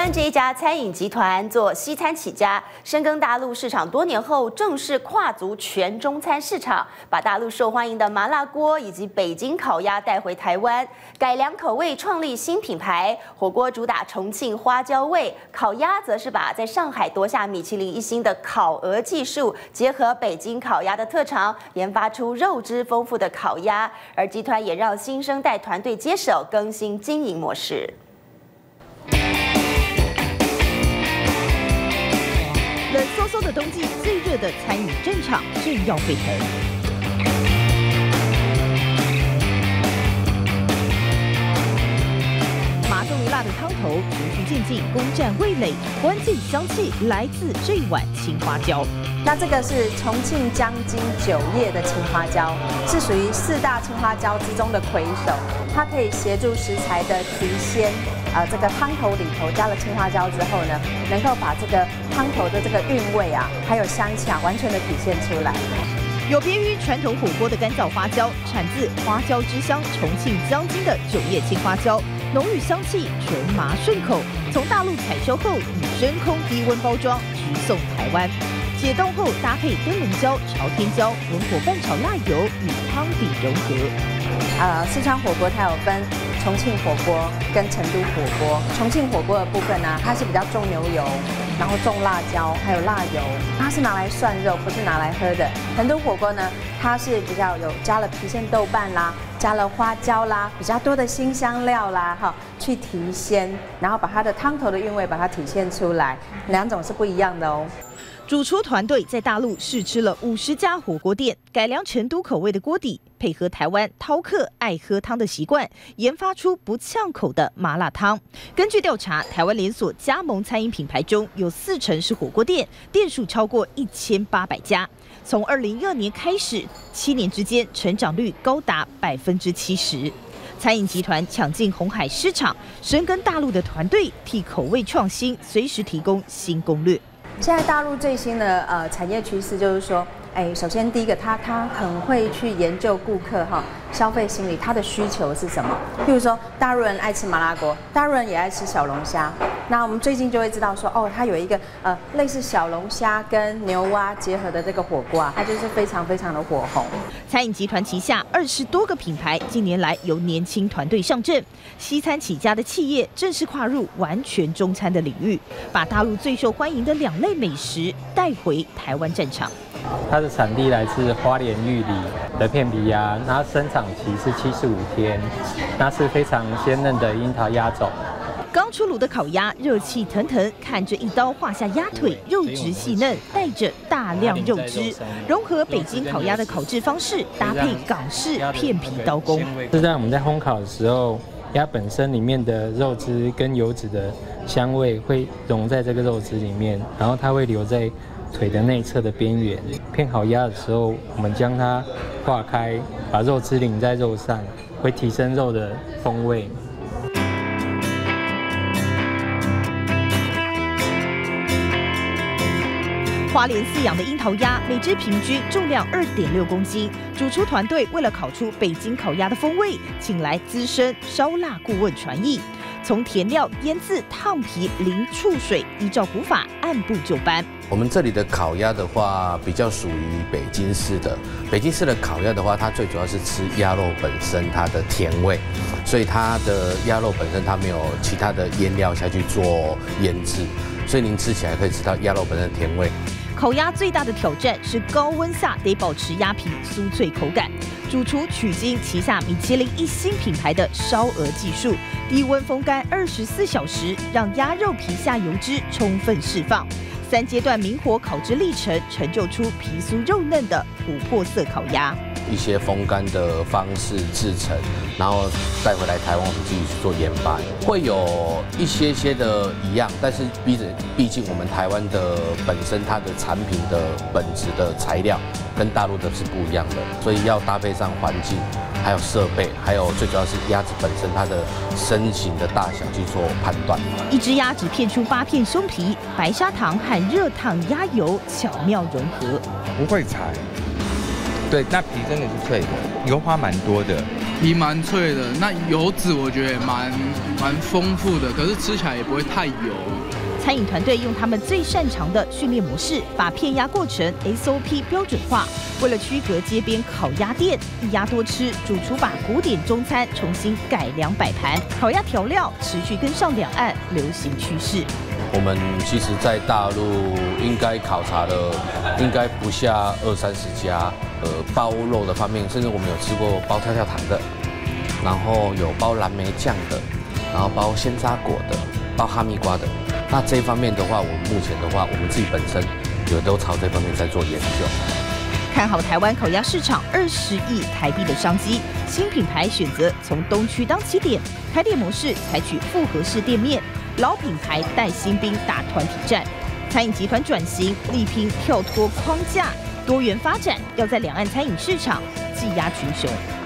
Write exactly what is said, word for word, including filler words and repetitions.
湾这一家餐饮集团做西餐起家，深耕大陆市场多年后，正式跨足全中餐市场，把大陆受欢迎的麻辣锅以及北京烤鸭带回台湾，改良口味，创立新品牌。火锅主打重庆花椒味，烤鸭则是把在上海夺下米其林一星的烤鹅技术，结合北京烤鸭的特长，研发出肉质丰富的烤鸭。而集团也让新生代团队接手更新经营模式。 冷飕飕的冬季，最热的餐饮战场正要沸腾。麻重于辣的汤头循序渐进，攻占味蕾，关键香气来自这碗青花椒。 那这个是重庆江津酒业的青花椒，是属于四大青花椒之中的魁首，它可以协助食材的提鲜。呃，这个汤头里头加了青花椒之后呢，能够把这个汤头的这个韵味啊，还有香气啊，完全的体现出来。 有别于传统火锅的干燥花椒，产自花椒之乡重庆江津的酒业青花椒，浓郁香气，纯麻顺口。从大陆采收后，以真空低温包装，直送台湾。解冻后搭配灯笼椒、朝天椒，文火拌炒辣油与汤底融合。 呃，四川火锅它有分重庆火锅跟成都火锅。重庆火锅的部分呢，它是比较重牛油。 然后重辣椒，还有辣油，它是拿来涮肉，不是拿来喝的。成都火锅呢，它是比较有加了郫县豆瓣啦，加了花椒啦，比较多的辛香料啦，哈，去提鲜，然后把它的汤头的韵味把它体现出来，两种是不一样的哦。 主厨团队在大陆试吃了五十家火锅店，改良成都口味的锅底，配合台湾饕客爱喝汤的习惯，研发出不呛口的麻辣汤。根据调查，台湾连锁加盟餐饮品牌中有四成是火锅店，店数超过一千八百家。从二零一二年开始，七年之间成长率高达百分之七十。餐饮集团抢进红海市场，深耕大陆的团队替口味创新，随时提供新攻略。 现在大陆最新的呃产业趋势就是说，哎，首先第一个，他他很会去研究顾客哈消费心理，他的需求是什么。譬如说，大陆人爱吃麻辣锅，大陆人也爱吃小龙虾。那我们最近就会知道说，哦，它有一个呃类似小龙虾跟牛蛙结合的这个火锅啊，它就是非常非常的火红。 餐饮集团旗下二十多个品牌，近年来由年轻团队上阵，西餐起家的企业正式跨入完全中餐的领域，把大陆最受欢迎的两类美食带回台湾战场。 它的产地来自花莲玉里的片皮鸭，它生长期是七十五天，那是非常鲜嫩的樱桃鸭种。 刚出炉的烤鸭热气腾腾，看着一刀划下鸭腿，肉质细嫩，带着大量肉汁，融合北京烤鸭的烤制方式，搭配港式片皮刀工。 是在我们在烘烤的时候，鸭本身里面的肉汁跟油脂的香味会融在这个肉汁里面，然后它会留在 腿的内侧的边缘，片好鸭的时候，我们将它化开，把肉汁淋在肉上，会提升肉的风味。 花莲饲养的樱桃鸭，每只平均重量二点六公斤。主厨团队为了烤出北京烤鸭的风味，请来资深烧腊顾问传艺。 从填料、腌制、烫皮、淋醋水，依照古法按部就班。 我们这里的烤鸭的话，比较属于北京式的。北京式的烤鸭的话，它最主要是吃鸭肉本身它的甜味，所以它的鸭肉本身它没有其他的腌料下去做腌制，所以您吃起来可以吃到鸭肉本身的甜味。 烤鸭最大的挑战是高温下得保持鸭皮酥脆口感。主厨取经旗下米其林一星品牌的烧鹅技术，低温风干二十四小时，让鸭肉皮下油脂充分释放。三阶段明火烤制历程，成就出皮酥肉嫩的琥珀色烤鸭。 一些风干的方式制成，然后带回来台湾，我们继续去做研发，会有一些些的一样，但是毕竟毕竟我们台湾的本身它的产品的本质的材料跟大陆的是不一样的，所以要搭配上环境，还有设备，还有最主要是鸭子本身它的身形的大小去做判断。 一只鸭只片出八片胸皮，白砂糖和热烫鸭油巧妙融合， 不会柴。 对，那皮真的是脆的，油花蛮多的， 皮蛮脆的，那油脂我觉得也蛮蛮丰富的，可是吃起来也不会太油。 餐饮团队用他们最擅长的训练模式，把片压过程 S O P 标准化。为了区隔街边烤鸭店，一鸭多吃，主厨把古典中餐重新改良摆盘，烤鸭调料持续跟上两岸流行趋势。 我们其实，在大陆应该考察了，应该不下二三十家。呃，包肉的方面，甚至我们有吃过包跳跳糖的，然后有包蓝莓酱的，然后包鲜榨果的，包哈密瓜的。那这一方面的话，我们目前的话，我们自己本身有都朝这方面在做研究。 看好台湾烤鸭市场二十亿台币的商机，新品牌选择从东区当起点，开店模式采取复合式店面，老品牌带新兵打团体战。餐饮集团转型，力拼跳脱框架，多元发展，要在两岸餐饮市场技压群雄。